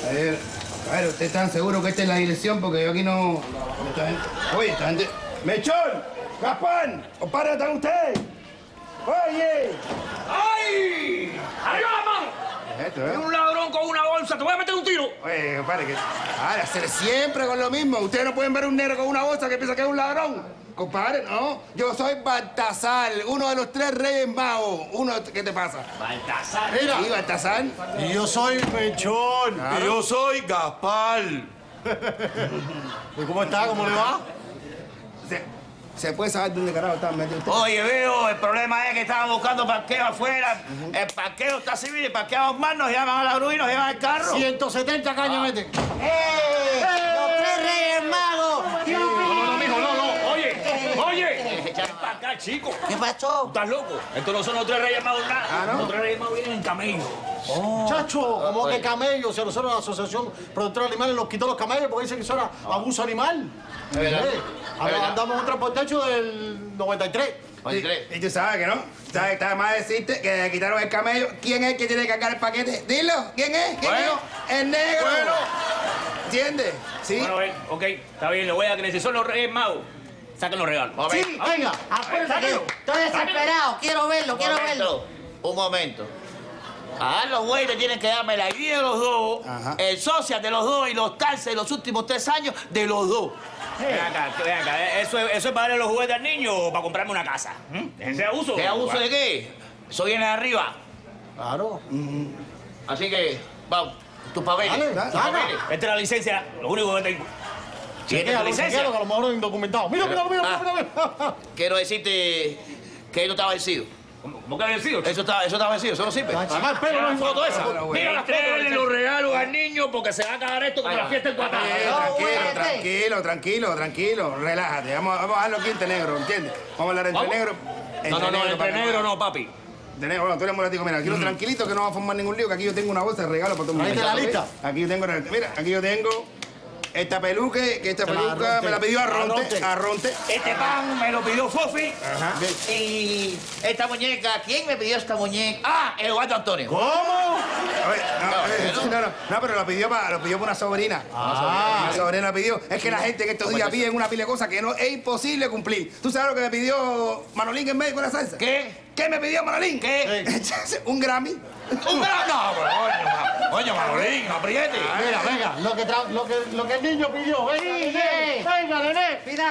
A ver, ¿ustedes están seguros que esta es la dirección? Porque yo aquí no... Oye, esta gente... ¡Mechón! ¡Gaspán! ¿Para están ustedes? ¡Oye! ¡Ay! ¡Arriba la mano! ¿Qué es esto, Hay un ladrón con una bolsa, te voy a meter un tiro. Oye, compadre, que... Ahora, hacer siempre con lo mismo. Ustedes no pueden ver un negro con una bolsa que piensa que es un ladrón. Compadre, no. Yo soy Baltasar, uno de los 3 reyes magos. ¿Qué te pasa? Baltasar. Mira. Sí, Baltasar. Y yo soy Mechón. Claro. Y yo soy Gaspar. ¿Y cómo está? ¿Cómo le va? ¿Se puede saber dónde carajo están metidos ustedes? Oye, veo, el problema es que estaban buscando parqueo afuera. El parqueo está civil y parqueamos mal, nos llaman a la grúa y nos llevan el carro. 170 cañas meten. ¡Los 3 Reyes Magos! No, mijo, no. Oye. Ven para acá, chico. ¿Qué pasó? ¿Estás loco? Estos no son los 3 Reyes Magos nada. ¿Ah, no? Los 3 Reyes Magos vienen en camello. Chacho, como que camellos. Si a nosotros la Asociación Productora de Animales nos quitó los camellos porque dicen que eso era abuso animal. verdad. Andamos un transportecho del 93. Y tú sabes que no. ¿Sabes? Está más decirte que le quitaron el camello. ¿Quién es el que tiene que cargar el paquete? Dilo. ¿Quién es? Bueno. El negro. Bueno. ¿Entiendes? Sí. Bueno, ven, ok, está bien, le voy a creer. Si son los Reyes Magos, saquen los regalos. Vamos a ver. Sí, venga. Acuérdate que estoy desesperado. Quiero verlo. Un momento. A los güeyes tienen que darme la ID de los dos, Ajá. el social de los dos y los taxes de los últimos 3 años de los dos. Ven acá. ¿Eso es para darle los juguetes al niño o para comprarme una casa? ¿Ese abuso? ¿Qué abuso de qué? Eso viene de arriba. Claro. Así que, vamos, tus papeles. Dale, Tus saca. papeles. Esta es la licencia, lo único que tengo. ¿Tienes la licencia? Que a lo mejor es indocumentado. Mira. Quiero decirte que él no estaba vencido. ¿Cómo que ha vencido? Eso está vencido, eso no sirve. Además, el pelo no es foto esa. Pero, Mira las fotos. Los regalos al niño porque se va a acabar esto como la fiesta en Guatemala. Tranquilo. Relájate. Vamos a dejarlo aquí entre negros, ¿entiendes? Vamos a hablar entre ¿Cómo? negros. No, entre negro no, papi. De negro, bueno, tú eres moratico. Mira, aquí tranquilito que no va a formar ningún lío, que aquí yo tengo una bolsa de regalo para todo el mundo. ¿Ahí está la lista? Aquí yo tengo, mira, aquí yo tengo esta peluca, que esta peluca me la pidió Arronte. Este pan me lo pidió Fofi. Ajá. Y esta muñeca, ¿quién me pidió esta muñeca? Ah, Eduardo Antonio. ¿Cómo? A ver, no, pero lo pidió para una sobrina. Una sobrina la pidió. Es que la gente en estos días piden una pila de cosas que no es imposible cumplir. ¿Tú sabes lo que me pidió Manolín en medio de la salsa? ¿Qué me pidió Manolín? ¿Qué? Un Grammy. ¡Un gran! No, coño, Manolín, apriete. Mira, venga, lo que el niño pidió. Venga, nené. Mira,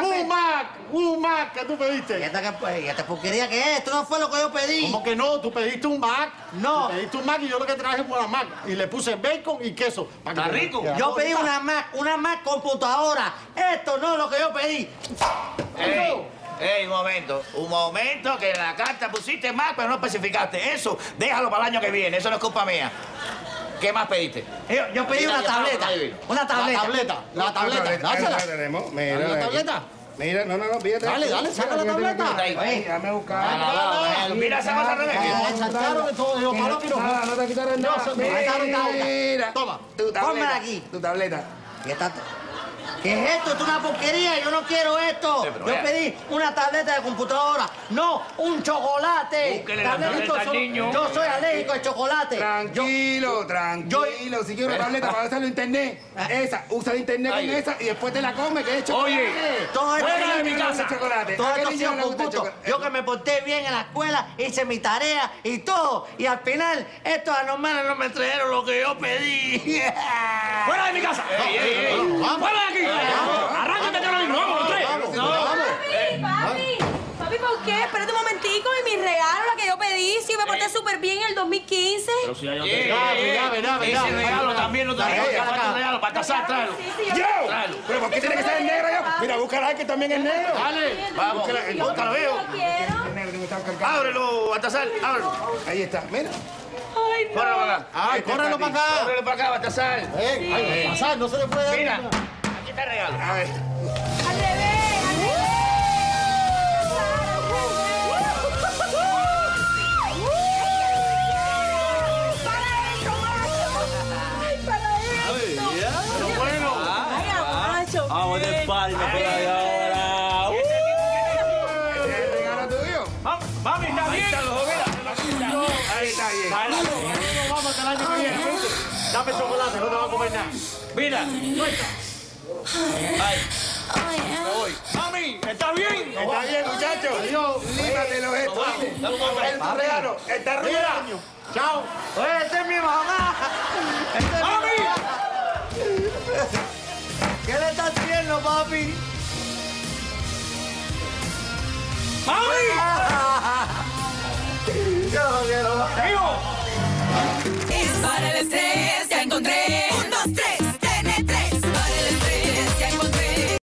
Un Mac que tú pediste. ¿Y esta porquería qué es? Esto no fue lo que yo pedí. ¿Cómo que no? Tú pediste un Mac. No. Tú pediste un Mac y yo lo que traje fue una Mac. Y le puse bacon y queso. Está rico. Yo pedí una Mac computadora. Esto no es lo que yo pedí. Un momento, que en la carta pusiste más, pero no especificaste. Eso, déjalo para el año que viene, eso no es culpa mía. ¿Qué más pediste? Yo pedí una tableta. Una tableta. La tableta. Dásela. Mira, ¿La tableta? Mira, no, pídate. Dale, saca la tableta. Déjame buscar. Mira esa cosa al revés. Sacaron de todo. Yo, malo que no. No te quitaron nada. Mira. Toma. Tu tableta. Pónmela aquí. Tu tableta. ¿Qué es esto? Esto es una porquería. Yo no quiero esto. Sí, pero Yo vea. pedí una tableta de computadora. No, un chocolate. Búsquele la tableta al niño. Yo soy alérgico al chocolate. Tranquilo. Si quieres una tableta para usarlo en internet, usa el internet con esa y después te la comes, que es chocolate. Oye, Todo esto fuera de mi ¿A qué niño le gusta casa. el chocolate? Todo ¿A qué esto ha niño sido le con gusta el gusto. chocolate? Yo que me porté bien en la escuela, hice mi tarea y todo. Y al final, estos anormales no me trajeron lo que yo pedí. ¡Fuera de mi casa! ¡Fuera de aquí! ¡Arráncate ahora mismo! ¡Vamos, los tres! Papi, ¿por qué? Espérate un momentico y mi regalo, la que yo pedí, sí me porté súper bien en el 2015. Pero si ya yo te... Ese regalo también lo traigo. ¿Cuántos regalos? Para tasar, tráelo. Sí, yo ¡Yo! Tráelo. ¿Pero por qué tiene que ser el negro yo? Mira, búscala que también es negro. Dale, vamos. Búscalo, veo. lo quiero. El negro que me está cargando. Ábrelo, Baltasar, ábrelo. Ahí está, mira. Ay, no. Córrelo para acá. Ay, córrelo para acá. Córrelo para acá, Baltasar. Ay, pasar, no se le puede dar. Mira, aquí está el regalo. A ver. Al revés, al revés. Para eso, macho. Ay, para eso. Bueno. Ay, macho. Vamos de palma por ahí ahora. ¿Ese es el regalo tuyo? Mami, está bien. Ahí está los dos, mira. Ahí está bien. Vamos hasta el año que viene. Dame chocolate, no te va a comer nada. Mira, suelta. Ay, me voy. Mami, ¿estás bien? Está bien, muchachos. Adiós. Límate los gestos. Dame un golpe. El regalo está arruinado. Chao. Oye, esta es mi mamá. Esta es mi ¡Mami! mamá. ¿Qué le estás haciendo, papi? ¡Mami!